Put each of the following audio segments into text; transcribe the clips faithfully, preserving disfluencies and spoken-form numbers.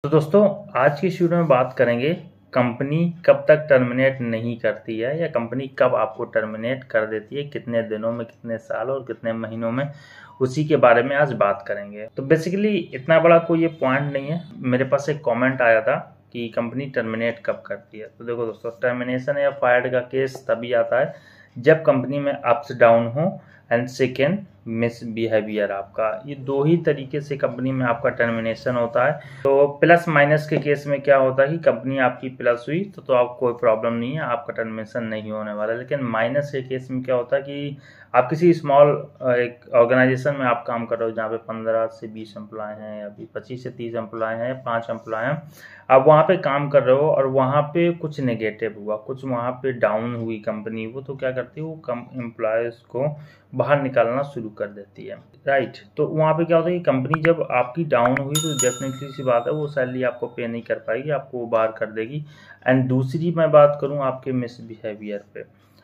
तो दोस्तों आज की इस वीडियो में बात करेंगे कंपनी कब तक टर्मिनेट नहीं करती है या कंपनी कब आपको टर्मिनेट कर देती है, कितने दिनों में, कितने साल और कितने महीनों में, उसी के बारे में आज बात करेंगे। तो बेसिकली इतना बड़ा कोई ये पॉइंट नहीं है। मेरे पास एक कमेंट आया था कि कंपनी टर्मिनेट कब करती है। तो देखो दोस्तों, टर्मिनेशन या फायर्ड का केस तभी आता है जब कंपनी में अप्स डाउन हो एंड सेकेंड मिस बिहेवियर आपका। ये दो ही तरीके से कंपनी में आपका टर्मिनेशन होता है। तो प्लस माइनस के केस में क्या होता है कि कंपनी आपकी प्लस हुई तो तो आपको कोई प्रॉब्लम नहीं है, आपका टर्मिनेशन नहीं होने वाला। लेकिन माइनस के केस में क्या होता है कि आप किसी स्मॉल एक ऑर्गेनाइजेशन में आप काम कर रहे हो जहाँ पे पंद्रह से बीस एम्प्लॉय हैं या पच्चीस से तीस एम्प्लॉय हैं या पाँच एम्प्लॉय हैं, आप वहाँ पे काम कर रहे हो और वहाँ पे कुछ नेगेटिव हुआ, कुछ वहाँ पे डाउन हुई कंपनी, वो तो क्या करती है, वो कम एम्प्लॉयज़ को बाहर निकालना शुरू कर देती है, राइट। तो वहाँ पे क्या होता है कि कंपनी जब आपकी डाउन हुई तो डेफिनेटली सी बात है वो सैलरी आपको पे नहीं कर पाएगी, आपको वो बाहर कर देगी। एंड दूसरी मैं बात करूँ आपके मिसबिहेवियर पे,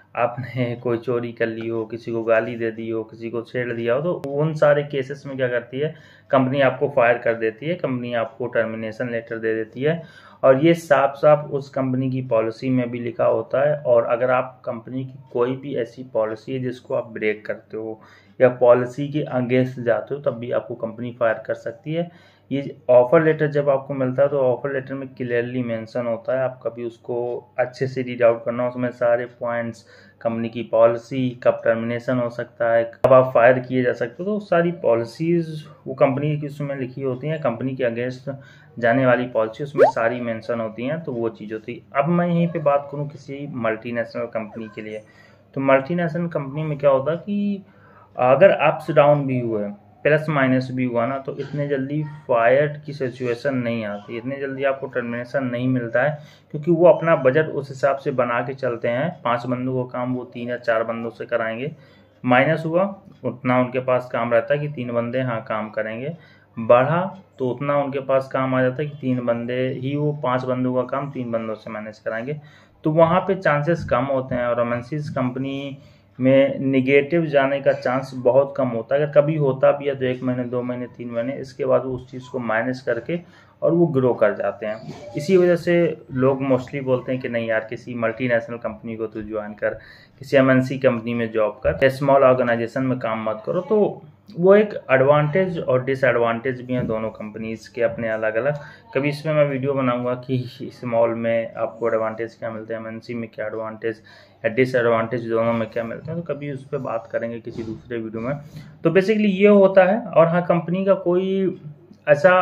आपने कोई चोरी कर ली हो, किसी को गाली दे दी हो, किसी को छेड़ दिया हो, तो उन सारे केसेस में क्या करती है कंपनी, आपको फायर कर देती है, कंपनी आपको टर्मिनेशन लेटर दे देती है। और ये साफ साफ उस कंपनी की पॉलिसी में भी लिखा होता है। और अगर आप कंपनी की कोई भी ऐसी पॉलिसी है जिसको आप ब्रेक करते हो या पॉलिसी के अगेंस्ट जाते हो, तब भी आपको कंपनी फायर कर सकती है। ये ऑफर लेटर जब आपको मिलता है तो ऑफर लेटर में क्लियरली मेंशन होता है, आप कभी उसको अच्छे से रीड आउट करना, उसमें सारे पॉइंट्स, कंपनी की पॉलिसी, कब टर्मिनेशन हो सकता है, कब आप फायर किए जा सकते हो, तो सारी पॉलिसीज़ वो कंपनी की उसमें लिखी होती हैं। कंपनी के अगेंस्ट जाने वाली पॉलिसी उसमें सारी मेंशन होती हैं, तो वो चीज़ होती है। अब मैं यहीं पे बात करूँ किसी मल्टीनेशनल कंपनी के लिए, तो मल्टीनेशनल कंपनी में क्या होता है कि अगर अप्स डाउन भी हुए, प्लस माइनस भी हुआ ना, तो इतने जल्दी फायर्ड की सिचुएशन नहीं आती, इतने जल्दी आपको टर्मिनेशन नहीं मिलता है, क्योंकि वो अपना बजट उस हिसाब से बना के चलते हैं। पांच बंदों का काम वो तीन या चार बंदों से कराएंगे, माइनस हुआ उतना उनके पास काम रहता है कि तीन बंदे हाँ काम करेंगे, बढ़ा तो उतना उनके पास काम आ जाता है कि तीन बंदे ही वो पांच बंदों का काम तीन बंदों से मैनेज कराएंगे। तो वहाँ पे चांसेस कम होते हैं और एमएनसीज कंपनी में निगेटिव जाने का चांस बहुत कम होता है। अगर कभी होता भी है तो एक महीने, दो महीने, तीन महीने, इसके बाद वो उस चीज़ को माइनस करके और वो ग्रो कर जाते हैं। इसी वजह से लोग मोस्टली बोलते हैं कि नहीं यार, किसी मल्टीनेशनल कंपनी को तो ज्वाइन कर, किसी एमएनसी कंपनी में जॉब कर, स्मॉल ऑर्गेनाइजेशन में काम मत करो। तो वो एक एडवांटेज और डिसएडवांटेज भी हैं दोनों कंपनीज़ के अपने अलग अलग। कभी इसमें मैं वीडियो बनाऊंगा कि स्मॉल में आपको एडवांटेज क्या मिलते हैं, एमएनसी में क्या एडवांटेज या डिसएडवांटेज दोनों में क्या मिलते हैं, तो कभी उस पर बात करेंगे किसी दूसरे वीडियो में। तो बेसिकली ये होता है। और हाँ, कंपनी का कोई ऐसा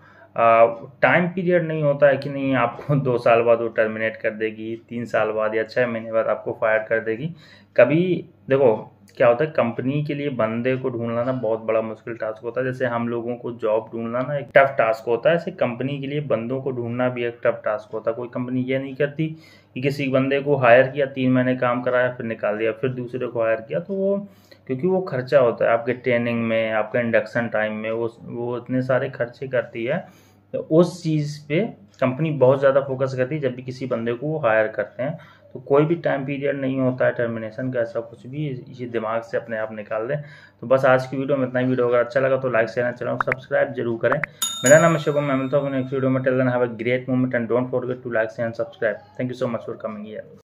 टाइम पीरियड नहीं होता है कि नहीं आपको दो साल बाद वो टर्मिनेट कर देगी, तीन साल बाद या छः महीने बाद आपको फायर कर देगी। कभी देखो क्या होता है, कंपनी के लिए बंदे को ढूंढना ना बहुत बड़ा मुश्किल टास्क होता है। जैसे हम लोगों को जॉब ढूंढना ना एक टफ टास्क होता है, ऐसे कंपनी के लिए बंदों को ढूंढना भी एक टफ टास्क होता है। कोई कंपनी ये नहीं करती कि किसी बंदे को हायर किया, तीन महीने काम कराया, फिर निकाल दिया, फिर दूसरे को हायर किया। तो वो क्योंकि वो खर्चा होता है आपके ट्रेनिंग में, आपके इंडक्शन टाइम में, वो वो इतने सारे खर्चे करती है। तो उस चीज़ पे कंपनी बहुत ज़्यादा फोकस करती है जब भी किसी बंदे को वो हायर करते हैं। तो कोई भी टाइम पीरियड नहीं होता है टर्मिनेशन का, ऐसा कुछ भी, ये दिमाग से अपने आप निकाल दें। तो बस आज की वीडियो में इतना ही। वीडियो अगर अच्छा लगा तो like, share and channel subscribe जरूर करें। मेरा नाम है शुभम, मैं मिलता हूँ नेक्स्ट वीडियो में। Till then have a great moment and don't forget to like, share and subscribe. Thank you so much for coming here.